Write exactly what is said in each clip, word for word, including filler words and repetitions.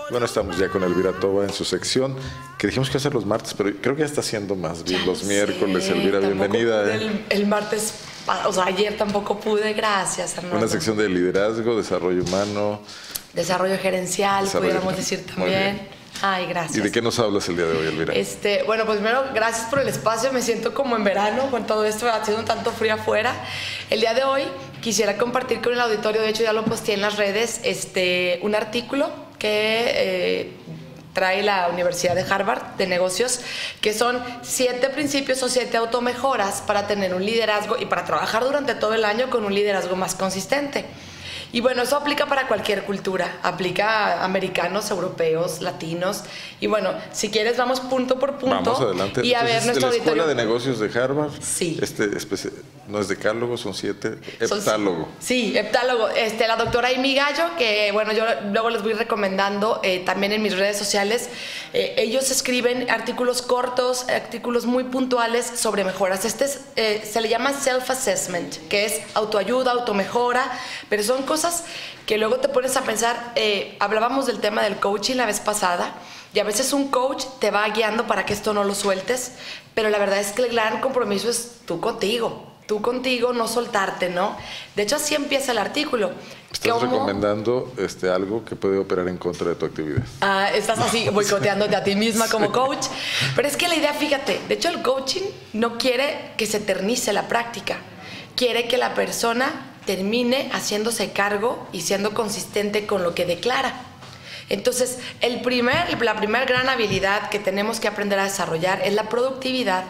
Bueno, estamos ya con Elvira Toba en su sección, que dijimos que hacer los martes, pero creo que ya está haciendo más bien los miércoles. Elvira, bienvenida. ¿eh? El, el martes, o sea, ayer tampoco pude, gracias, Arnoldo. Una sección de liderazgo, desarrollo humano. Desarrollo gerencial, desarrollo pudiéramos decir también. Ay, gracias. ¿Y de qué nos hablas el día de hoy, Elvira? Este, bueno, pues primero, gracias por el espacio. Me siento como en verano con todo esto, haciendo un tanto frío afuera. El día de hoy quisiera compartir con el auditorio, de hecho ya lo posteé en las redes, este, un artículo que eh, trae la Universidad de Harvard de negocios, que son siete principios o siete automejoras para tener un liderazgo y para trabajar durante todo el año con un liderazgo más consistente. Y bueno, eso aplica para cualquier cultura, aplica a americanos, europeos, latinos. Y bueno, si quieres vamos punto por punto. Vamos adelante. Y a Entonces, ver nuestro de la Escuela auditorio. de Negocios de Harvard. Sí. Este, no es decálogo, son siete. Son, heptálogo. Sí, heptálogo. Este, la doctora Amy Gallo, que bueno, yo luego les voy recomendando eh, también en mis redes sociales. Eh, ellos escriben artículos cortos, artículos muy puntuales sobre mejoras. Este es, eh, se le llama self-assessment, que es autoayuda, automejora, pero son cosas que luego te pones a pensar. Eh, hablábamos del tema del coaching la vez pasada, y a veces un coach te va guiando para que esto no lo sueltes, pero la verdad es que el gran compromiso es tú contigo, tú contigo, no soltarte, ¿no? De hecho, así empieza el artículo. Estás ¿Cómo? recomendando este, algo que puede operar en contra de tu actividad. Ah, estás así boicoteándote a ti misma como coach. Pero es que la idea, fíjate, de hecho el coaching no quiere que se eternice la práctica, quiere que la persona termine haciéndose cargo y siendo consistente con lo que declara. Entonces, el primer, la primera gran habilidad que tenemos que aprender a desarrollar es la productividad.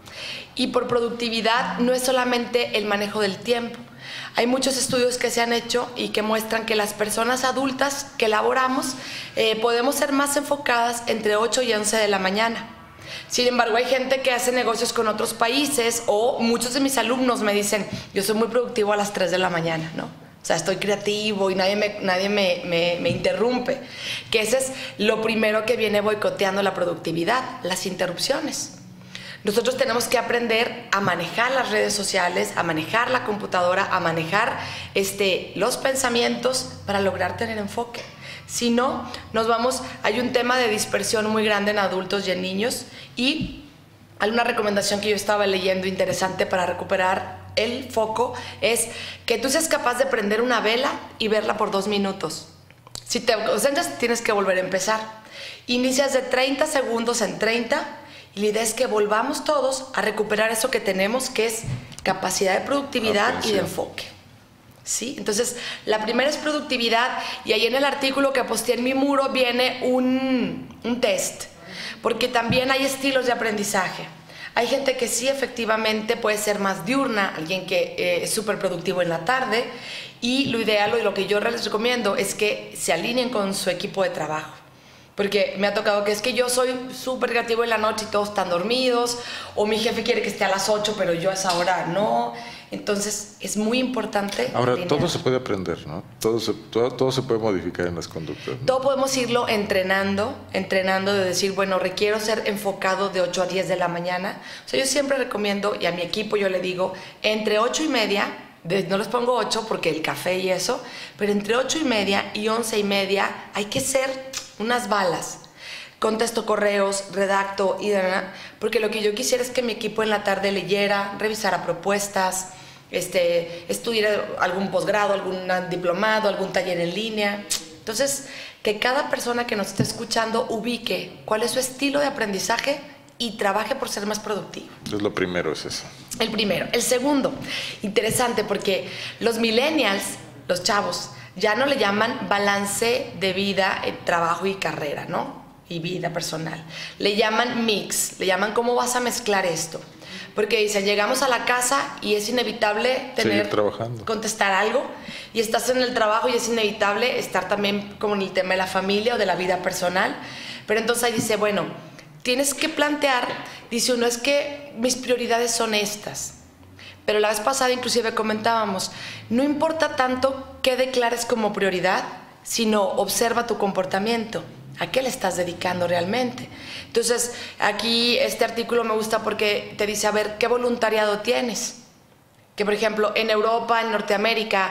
Y por productividad no es solamente el manejo del tiempo. Hay muchos estudios que se han hecho y que muestran que las personas adultas que laboramos eh, podemos ser más enfocadas entre ocho y once de la mañana. Sin embargo, hay gente que hace negocios con otros países, o muchos de mis alumnos me dicen, yo soy muy productivo a las tres de la mañana, ¿no? O sea, estoy creativo y nadie me, nadie me, me, me interrumpe. Que ese es lo primero que viene boicoteando la productividad, las interrupciones. Nosotros tenemos que aprender a manejar las redes sociales, a manejar la computadora, a manejar este, los pensamientos para lograr tener enfoque. Si no, nos vamos, hay un tema de dispersión muy grande en adultos y en niños, y hay una recomendación que yo estaba leyendo interesante para recuperar el foco, es que tú seas capaz de prender una vela y verla por dos minutos. Si te concentras, tienes que volver a empezar. Inicias de treinta segundos en treinta, y la idea es que volvamos todos a recuperar eso que tenemos, que es capacidad de productividad Atención. y de enfoque. ¿Sí? Entonces, la primera es productividad, y ahí en el artículo que posté en mi muro viene un, un test, porque también hay estilos de aprendizaje. Hay gente que sí efectivamente puede ser más diurna, alguien que eh, es súper productivo en la tarde, y lo ideal y lo que yo les recomiendo es que se alineen con su equipo de trabajo. Porque me ha tocado que es que yo soy súper creativo en la noche y todos están dormidos, o mi jefe quiere que esté a las ocho, pero yo a esa hora no. Entonces, es muy importante. Ahora, alinear. todo se puede aprender, ¿no? Todo se, todo, todo se puede modificar en las conductas, ¿no? Todo podemos irlo entrenando, entrenando de decir, bueno, requiero ser enfocado de ocho a diez de la mañana. O sea, yo siempre recomiendo, y a mi equipo yo le digo, entre ocho y media, de, no les pongo ocho porque el café y eso, pero entre ocho y media y once y media hay que ser unas balas. Contesto correos, redacto, y porque lo que yo quisiera es que mi equipo en la tarde leyera, revisara propuestas, este, estudiara algún posgrado, algún diplomado, algún taller en línea. Entonces, que cada persona que nos esté escuchando ubique cuál es su estilo de aprendizaje y trabaje por ser más productivo. Entonces, lo primero es eso. El primero. El segundo, interesante, porque los millennials, los chavos, ya no le llaman balance de vida, trabajo y carrera, ¿no? Y vida personal. Le llaman mix, le llaman cómo vas a mezclar esto. Porque dicen, llegamos a la casa y es inevitable tener, trabajando. contestar algo, y estás en el trabajo y es inevitable estar también como en el tema de la familia o de la vida personal. Pero entonces ahí dice, bueno, tienes que plantear, dice uno, es que mis prioridades son estas. Pero la vez pasada inclusive comentábamos, no importa tanto qué declares como prioridad, sino observa tu comportamiento. ¿A qué le estás dedicando realmente? Entonces, aquí este artículo me gusta porque te dice, a ver, ¿qué voluntariado tienes? Que, por ejemplo, en Europa, en Norteamérica,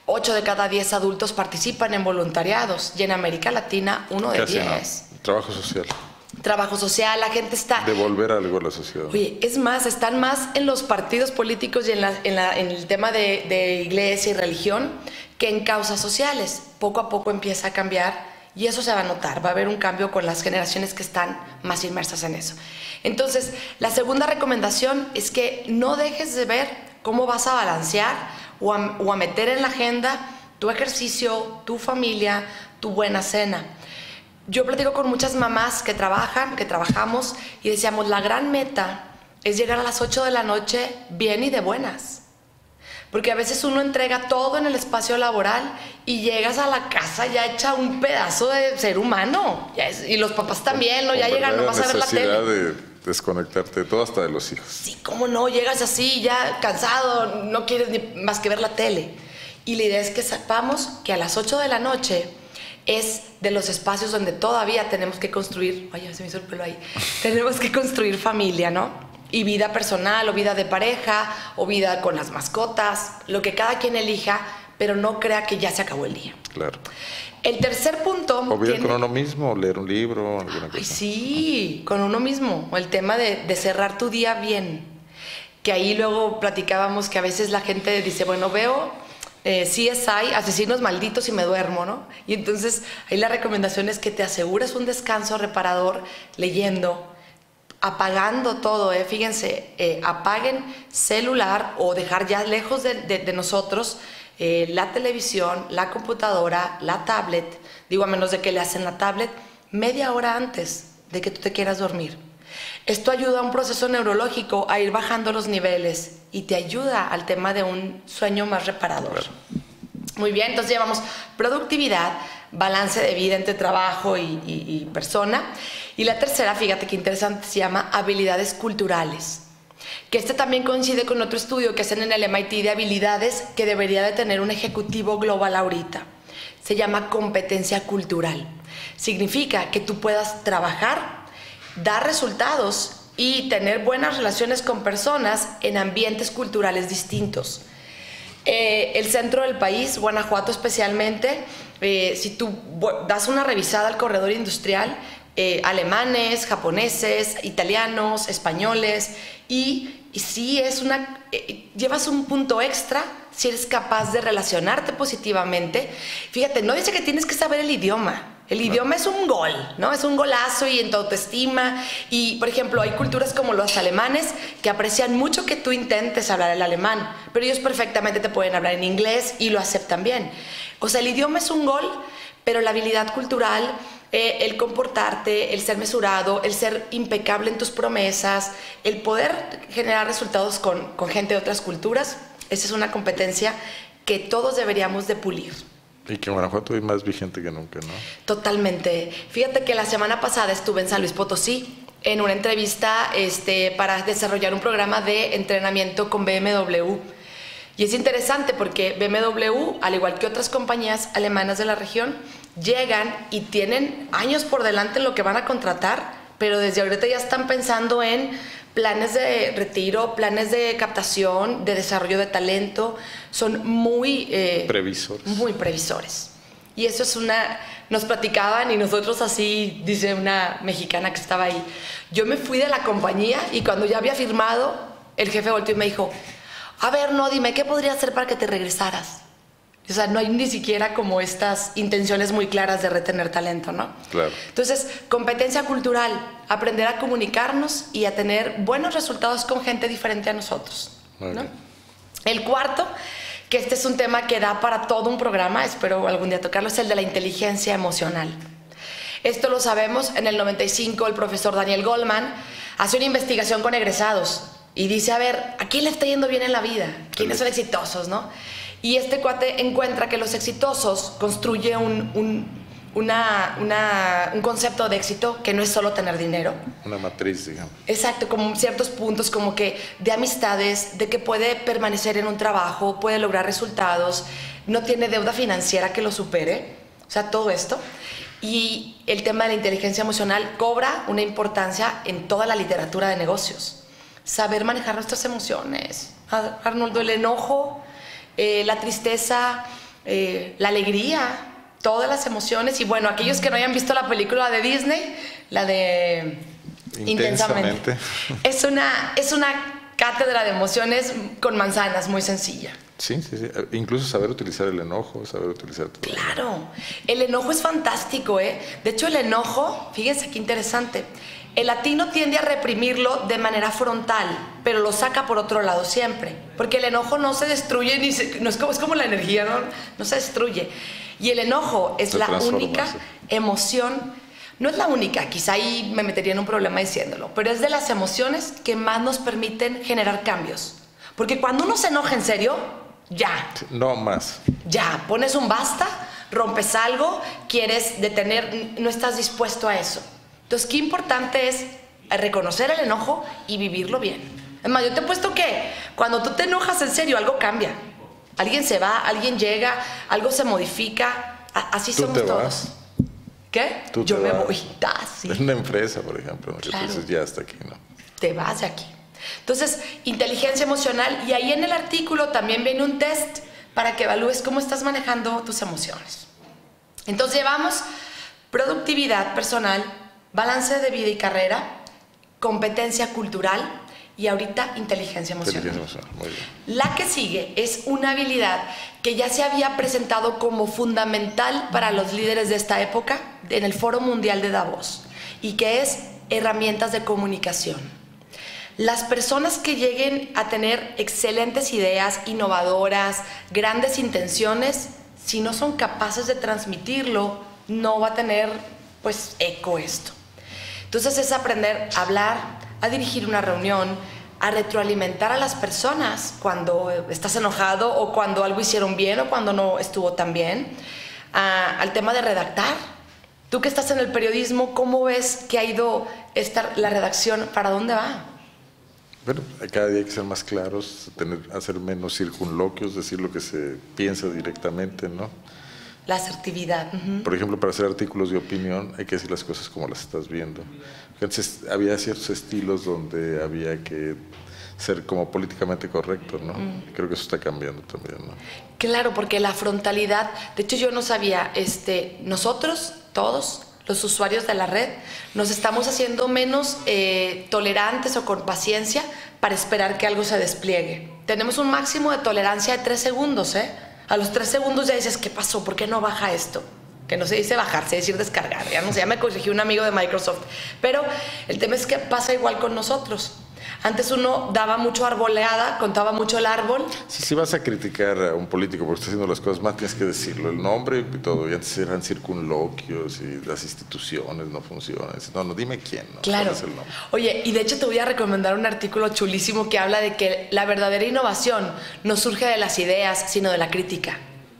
ocho de cada diez adultos participan en voluntariados y en América Latina uno de diez. No. Trabajo social. Trabajo social, la gente está... Devolver algo a la sociedad. Oye, es más, están más en los partidos políticos y en, la, en, la, en el tema de, de iglesia y religión que en causas sociales. Poco a poco empieza a cambiar y eso se va a notar. Va a haber un cambio con las generaciones que están más inmersas en eso. Entonces, la segunda recomendación es que no dejes de ver cómo vas a balancear o a, o a meter en la agenda tu ejercicio, tu familia, tu buena cena. Yo platico con muchas mamás que trabajan, que trabajamos, y decíamos, la gran meta es llegar a las ocho de la noche bien y de buenas. Porque a veces uno entrega todo en el espacio laboral y llegas a la casa ya hecha un pedazo de ser humano. Ya es, y los papás también, ¿no? Ya llegan nomás a ver la tele. La necesidad de desconectarte de todo, hasta de los hijos. Sí, cómo no, llegas así, ya cansado, no quieres ni más que ver la tele. Y la idea es que sepamos que a las ocho de la noche... es de los espacios donde todavía tenemos que construir, ay, se me hizo el pelo ahí, tenemos que construir familia, ¿no? Y vida personal, o vida de pareja, o vida con las mascotas, lo que cada quien elija, pero no crea que ya se acabó el día. Claro. El tercer punto... O vida tiene... con uno mismo, leer un libro, alguna cosa. Ay, sí, con uno mismo, o el tema de, de cerrar tu día bien, que ahí luego platicábamos que a veces la gente dice, bueno, veo... Eh, C S I, asesinos malditos y me duermo, ¿no? Y entonces ahí la recomendación es que te asegures un descanso reparador leyendo, apagando todo, ¿eh? Fíjense, eh, apaguen celular o dejar ya lejos de, de, de nosotros eh, la televisión, la computadora, la tablet, digo a menos de que le hacen la tablet, media hora antes de que tú te quieras dormir. Esto ayuda a un proceso neurológico a ir bajando los niveles y te ayuda al tema de un sueño más reparador. Claro. Muy bien, entonces llevamos productividad, balance de vida entre trabajo y, y, y persona. Y la tercera, fíjate qué interesante, se llama habilidades culturales. Que este también coincide con otro estudio que hacen en el M I T de habilidades que debería de tener un ejecutivo global ahorita. Se llama competencia cultural. Significa que tú puedas trabajar, dar resultados y tener buenas relaciones con personas en ambientes culturales distintos. Eh, el centro del país, Guanajuato especialmente, eh, si tú das una revisada al corredor industrial, eh, alemanes, japoneses, italianos, españoles, y, y sí es una, eh, llevas un punto extra si eres capaz de relacionarte positivamente. Fíjate, no dice que tienes que saber el idioma. El idioma es un gol, ¿no? Es un golazo y en tu autoestima. Y, por ejemplo, hay culturas como los alemanes que aprecian mucho que tú intentes hablar el alemán, pero ellos perfectamente te pueden hablar en inglés y lo aceptan bien. O sea, el idioma es un gol, pero la habilidad cultural, eh, el comportarte, el ser mesurado, el ser impecable en tus promesas, el poder generar resultados con, con gente de otras culturas, esa es una competencia que todos deberíamos de pulir. Y que en Guanajuato es más vigente que nunca, ¿no? Totalmente. Fíjate que la semana pasada estuve en San Luis Potosí en una entrevista este, para desarrollar un programa de entrenamiento con B M W. Y es interesante porque B M W, al igual que otras compañías alemanas de la región, llegan y tienen años por delante en lo que van a contratar, pero desde ahorita ya están pensando en planes de retiro, planes de captación, de desarrollo de talento. Son muy... Eh, previsores. Muy previsores. Y eso es una... Nos platicaban y nosotros así, dice una mexicana que estaba ahí, yo me fui de la compañía y cuando ya había firmado, el jefe volteó y me dijo, a ver, no, dime, ¿qué podría hacer para que te regresaras? O sea, no hay ni siquiera como estas intenciones muy claras de retener talento, ¿no? Claro. Entonces, competencia cultural, aprender a comunicarnos y a tener buenos resultados con gente diferente a nosotros, ¿no? El cuarto, que este es un tema que da para todo un programa, espero algún día tocarlo, es el de la inteligencia emocional. Esto lo sabemos, en el noventa y cinco el profesor Daniel Goleman hace una investigación con egresados y dice, a ver, ¿a quién le está yendo bien en la vida? ¿Quiénes son exitosos, no? Y este cuate encuentra que los exitosos construye un, un, una, una, un concepto de éxito que no es solo tener dinero. Una matriz, digamos. Exacto, como ciertos puntos como que de amistades, de que puede permanecer en un trabajo, puede lograr resultados, no tiene deuda financiera que lo supere, o sea, todo esto. Y el tema de la inteligencia emocional cobra una importancia en toda la literatura de negocios. Saber manejar nuestras emociones. Arnoldo, el enojo... Eh, la tristeza, eh, la alegría, todas las emociones. Y bueno, aquellos que no hayan visto la película de Disney, la de Intensamente, Intensamente. Es, una, es una cátedra de emociones con manzanas, muy sencilla. Sí, sí, sí. Incluso saber utilizar el enojo, saber utilizar todo. Claro, el enojo es fantástico, ¿eh? De hecho, el enojo, fíjense qué interesante, el latino tiende a reprimirlo de manera frontal, pero lo saca por otro lado siempre, porque el enojo no se destruye, ni se, no es, como, es como la energía, ¿no? No se destruye. Y el enojo es la única emoción, no es la única, quizá ahí me metería en un problema diciéndolo, pero es de las emociones que más nos permiten generar cambios. Porque cuando uno se enoja en serio, ya. No más. Ya, pones un basta, rompes algo, quieres detener, no estás dispuesto a eso. Entonces, qué importante es reconocer el enojo y vivirlo bien. Es más, yo te he puesto que cuando tú te enojas en serio, algo cambia. Alguien se va, alguien llega, algo se modifica. Así ¿Tú somos te todos. Vas? ¿Qué? ¿Tú yo te me vas? voy. Ah, sí. En una empresa, por ejemplo, ¿no? Claro. Entonces ya hasta aquí, ¿no? Te vas de aquí. Entonces, inteligencia emocional. Y ahí en el artículo también viene un test para que evalúes cómo estás manejando tus emociones. Entonces, llevamos productividad personal, balance de vida y carrera, competencia cultural y ahorita inteligencia emocional. Inteligencia emocional, muy bien. La que sigue es una habilidad que ya se había presentado como fundamental para los líderes de esta época en el Foro Mundial de Davos y que es herramientas de comunicación. Las personas que lleguen a tener excelentes ideas, innovadoras, grandes intenciones, si no son capaces de transmitirlo, no va a tener pues eco esto. Entonces es aprender a hablar, a dirigir una reunión, a retroalimentar a las personas cuando estás enojado o cuando algo hicieron bien o cuando no estuvo tan bien, a, al tema de redactar. Tú que estás en el periodismo, ¿cómo ves que ha ido esta, la redacción? ¿Para dónde va? Bueno, cada día hay que ser más claros, tener, hacer menos circunloquios, decir lo que se piensa directamente, ¿no? La asertividad. Uh-huh. Por ejemplo, para hacer artículos de opinión hay que decir las cosas como las estás viendo. Entonces, había ciertos estilos donde había que ser como políticamente correcto, ¿no? Uh-huh. Creo que eso está cambiando también, ¿no? Claro, porque la frontalidad, de hecho yo no sabía, este, nosotros, todos, los usuarios de la red, nos estamos haciendo menos eh, tolerantes o con paciencia para esperar que algo se despliegue. Tenemos un máximo de tolerancia de tres segundos, ¿eh? A los tres segundos ya dices, ¿qué pasó? ¿Por qué no baja esto? Que no se dice bajar, se dice descargar. Ya no sé, ya me corrigió un amigo de Microsoft. Pero el tema es que pasa igual con nosotros. Antes uno daba mucho arboleada, contaba mucho el árbol. Sí, si vas a criticar a un político porque está haciendo las cosas mal, tienes que decirlo, el nombre y todo. Y antes eran circunloquios y las instituciones no funcionan. No, no, dime quién, ¿no? Claro. ¿Cuál es el nombre? Oye, y de hecho te voy a recomendar un artículo chulísimo que habla de que la verdadera innovación no surge de las ideas, sino de la crítica.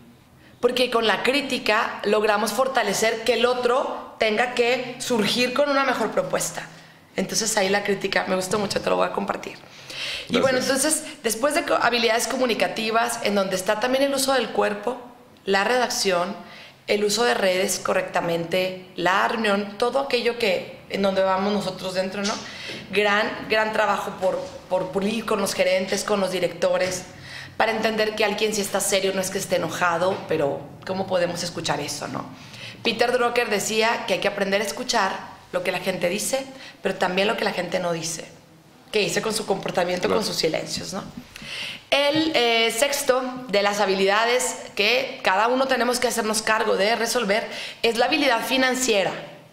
Porque con la crítica logramos fortalecer que el otro tenga que surgir con una mejor propuesta. Entonces ahí la crítica, me gustó mucho, te lo voy a compartir. Gracias. Y bueno, entonces, después de habilidades comunicativas, en donde está también el uso del cuerpo, la redacción, el uso de redes correctamente, la reunión, todo aquello que, en donde vamos nosotros dentro, ¿no? Gran, gran trabajo por, por pulir con los gerentes, con los directores, para entender que alguien si está serio no es que esté enojado, pero ¿cómo podemos escuchar eso, no? Peter Drucker decía que hay que aprender a escuchar lo que la gente dice, pero también lo que la gente no dice, que dice con su comportamiento, claro, con sus silencios, ¿no? El eh, sexto de las habilidades que cada uno tenemos que hacernos cargo de resolver es la habilidad financiera.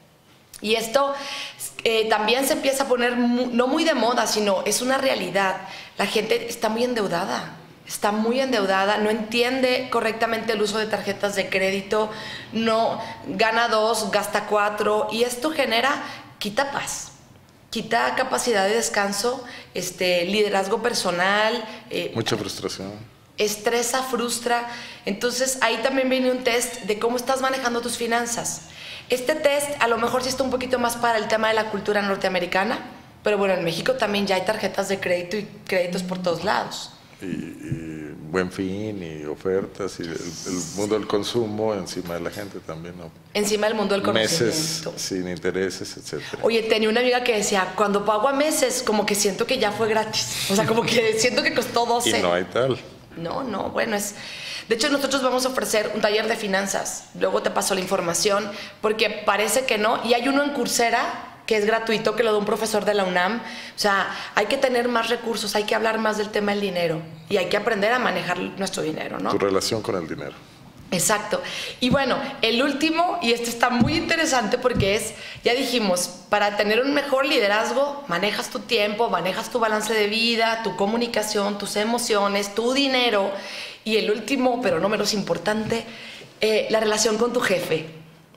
Y esto eh, también se empieza a poner mu- no muy de moda, sino es una realidad. La gente está muy endeudada. Está muy endeudada, no entiende correctamente el uso de tarjetas de crédito, no gana dos, gasta cuatro, y esto genera, quita paz, quita capacidad de descanso, este, liderazgo personal. Eh, Mucha frustración. Estresa, frustra. Entonces ahí también viene un test de cómo estás manejando tus finanzas. Este test a lo mejor sí está un poquito más para el tema de la cultura norteamericana, pero bueno, en México también ya hay tarjetas de crédito y créditos por todos lados. Y, y Buen Fin y ofertas y el, el mundo del consumo encima de la gente también, ¿no? Encima del mundo del conocimiento. Meses sin intereses, etcétera. Oye, tenía una amiga que decía, cuando pago a meses, como que siento que ya fue gratis. O sea, como que siento que costó doce. Y no hay tal. No, no, bueno, es... De hecho, nosotros vamos a ofrecer un taller de finanzas. Luego te paso la información, porque parece que no. Y hay uno en Coursera que es gratuito, que lo da un profesor de la UNAM. O sea, hay que tener más recursos, hay que hablar más del tema del dinero y hay que aprender a manejar nuestro dinero, ¿no? Tu relación con el dinero. Exacto. Y bueno, el último, y este está muy interesante porque es, ya dijimos, para tener un mejor liderazgo, manejas tu tiempo, manejas tu balance de vida, tu comunicación, tus emociones, tu dinero. Y el último, pero no menos importante, eh, la relación con tu jefe.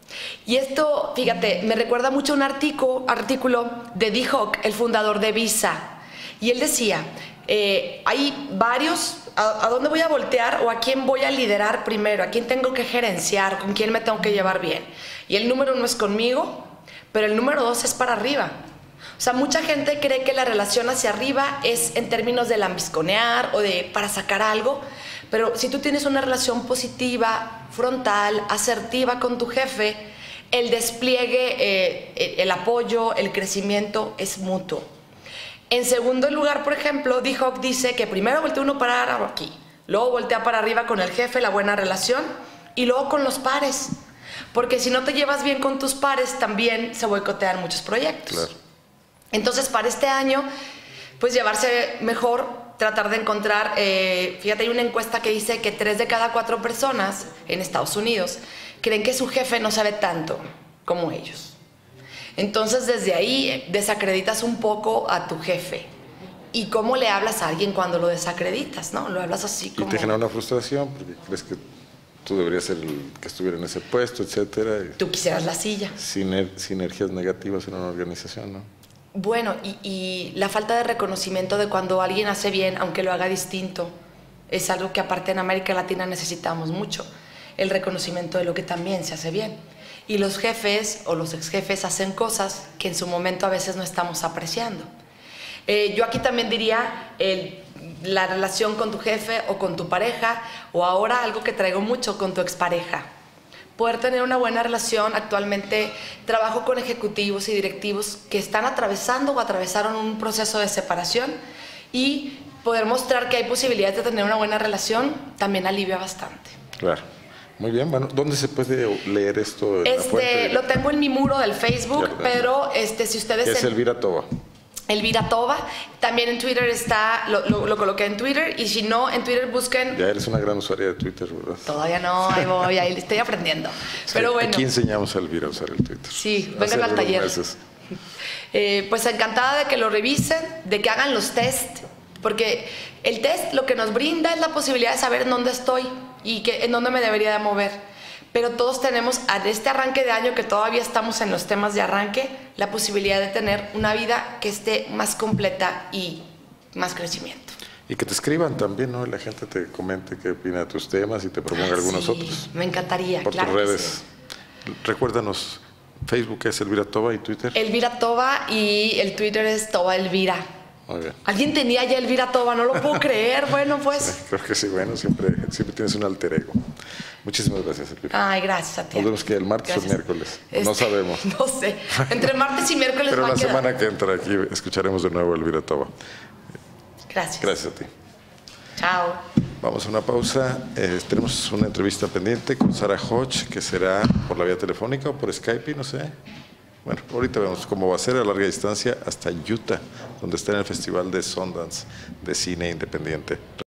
Y esto, fíjate, me recuerda mucho a un artículo, artículo de Dee Hock, el fundador de Visa. Y él decía, eh, hay varios, a, a dónde voy a voltear o a quién voy a liderar primero, a quién tengo que gerenciar, con quién me tengo que llevar bien. Y el número uno es conmigo, pero el número dos es para arriba. O sea, mucha gente cree que la relación hacia arriba es en términos de lambisconear o de para sacar algo, pero si tú tienes una relación positiva, frontal, asertiva con tu jefe, el despliegue, eh, el apoyo, el crecimiento es mutuo. En segundo lugar, por ejemplo, Dee Hock dice que primero voltea uno para aquí, luego voltea para arriba con el jefe, la buena relación, y luego con los pares. Porque si no te llevas bien con tus pares, también se boicotean muchos proyectos. Claro. Entonces, para este año, pues llevarse mejor, tratar de encontrar, eh, fíjate, hay una encuesta que dice que tres de cada cuatro personas en Estados Unidos creen que su jefe no sabe tanto como ellos. Entonces, desde ahí desacreditas un poco a tu jefe. ¿Y cómo le hablas a alguien cuando lo desacreditas, no? Lo hablas así como... Y te genera una frustración porque crees que tú deberías ser el que estuviera en ese puesto, etcétera. Y tú quisieras la silla. Siner sinergias negativas en una organización, ¿no? Bueno, y, y la falta de reconocimiento de cuando alguien hace bien, aunque lo haga distinto, es algo que aparte en América Latina necesitamos mucho. El reconocimiento de lo que también se hace bien. Y los jefes o los ex jefes hacen cosas que en su momento a veces no estamos apreciando. Eh, yo aquí también diría el, la relación con tu jefe o con tu pareja, o ahora algo que traigo mucho, con tu expareja. Poder tener una buena relación. Actualmente trabajo con ejecutivos y directivos que están atravesando o atravesaron un proceso de separación, y poder mostrar que hay posibilidades de tener una buena relación también alivia bastante. Claro. Muy bien, bueno, ¿dónde se puede leer esto? En este, la fuente? Lo tengo en mi muro del Facebook, pero este, si ustedes... Es Elvira Toba. Elvira Toba. También en Twitter está, lo, lo, lo coloqué en Twitter, y si no, en Twitter busquen... Ya eres una gran usuaria de Twitter, ¿verdad? Todavía no, ahí voy, ahí estoy aprendiendo. Sí, pero bueno. Aquí enseñamos a Elvira a usar el Twitter. Sí, vengan al taller. Eh, pues encantada de que lo revisen, de que hagan los test, porque el test lo que nos brinda es la posibilidad de saber en dónde estoy y que, en dónde me debería de mover. Pero todos tenemos, a este arranque de año, que todavía estamos en los temas de arranque, la posibilidad de tener una vida que esté más completa y más crecimiento. Y que te escriban también, ¿no? La gente te comente qué opina de tus temas y te proponga ah, algunos sí, otros. Me encantaría, por claro tus redes. Sí. Recuérdanos, Facebook es Elvira Toba y Twitter. Elvira Toba, y el Twitter es Toba Elvira. Muy bien. Alguien tenía ya Elvira Toba, no lo puedo creer. Bueno, pues. Sí, creo que sí, bueno, siempre, siempre tienes un alter ego. Muchísimas gracias, Elvira. Ay, gracias a ti. Nos vemos que el martes gracias. o el miércoles. Este, no sabemos. No sé. Entre martes y miércoles. Pero va la a quedar. semana que entra aquí escucharemos de nuevo a Elvira Toba. Gracias. Gracias a ti. Chao. Vamos a una pausa. Eh, tenemos una entrevista pendiente con Sara Hodge, que será por la vía telefónica o por Skype, no sé. Bueno, ahorita vemos cómo va a ser a larga distancia hasta Utah, donde está en el Festival de Sundance de Cine Independiente.